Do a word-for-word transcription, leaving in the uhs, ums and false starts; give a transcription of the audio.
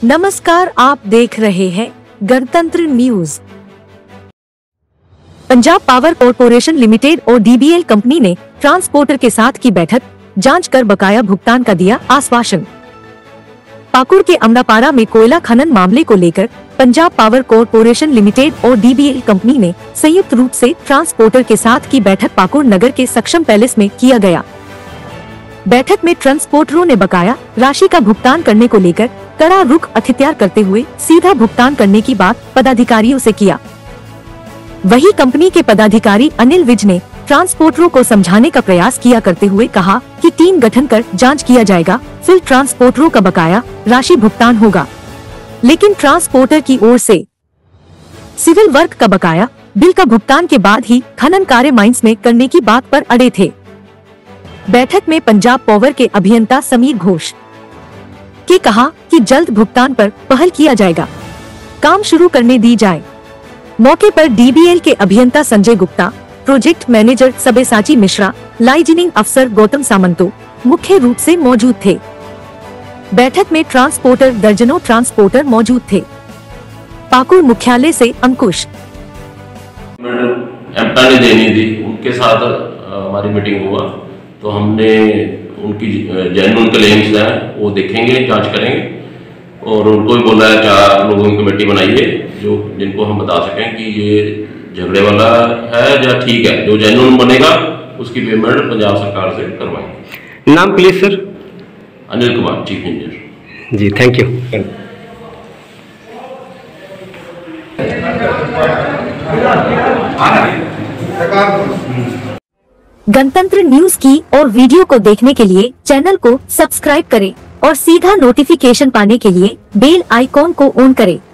नमस्कार, आप देख रहे हैं Gantantra news. Punjab power corporation limited और डीबीएल कंपनी ने ट्रांसपोर्टर के साथ की बैठक, जांच कर बकाया भुगतान का दिया आश्वासन। पाकुड़ के अमरापाड़ा में कोयला खनन मामले को लेकर पंजाब पावर कॉर्पोरेशन लिमिटेड और डीबीएल कंपनी ने संयुक्त रूप से ट्रांसपोर्टर के साथ की बैठक पाकुड़ नगर के सक्षम पैलेस में किया गया। बैठक में ट्रांसपोर्टरों ने बकाया राशि का भुगतान करने को लेकर कड़ा रुख अख्तियार करते हुए सीधा भुगतान करने की बात पदाधिकारियों से किया। वही कंपनी के पदाधिकारी अनिल विज ने ट्रांसपोर्टरों को समझाने का प्रयास किया करते हुए कहा कि टीम गठन कर जांच किया जाएगा, फिर ट्रांसपोर्टरों का बकाया राशि भुगतान होगा। लेकिन ट्रांसपोर्टर की ओर से सिविल वर्क का बकाया बिल का भुगतान के बाद ही खनन कार्य माइंस में करने की बात पर अड़े थे। बैठक में पंजाब पावर के अभियंता समीर घोष के कहा कि जल्द भुगतान पर पहल किया जाएगा, काम शुरू करने दी जाए। मौके पर डीबीएल के अभियंता Sanjay Gupta, project manager Sabyasachi Mishra, liaisoning अफसर गौतम सामंतो मुख्य रूप से मौजूद थे। बैठक में ट्रांसपोर्टर दर्जनों ट्रांसपोर्टर मौजूद थे। पाकुड़ मुख्यालय से अंकुश एम्पा ने देनी थी, उनके साथ हमारी मीटिंग हुआ तो हमने उनकी जेन्युइन क्लेम्स हैं वो देखेंगे, जांच करेंगे और उनको भी बोला है चार लोगों की कमेटी बनाइए जो जिनको हम बता सकें कि ये झगड़े वाला है या ठीक है। जो जेन्युइन बनेगा उसकी पेमेंट पंजाब सरकार से करवाएंगे। नाम please sir. Anil Kumar, chief engineer. जी, थैंक यू। गणतंत्र न्यूज की और वीडियो को देखने के लिए चैनल को सब्सक्राइब करें और सीधा नोटिफिकेशन पाने के लिए बेल आइकॉन को ऑन करें।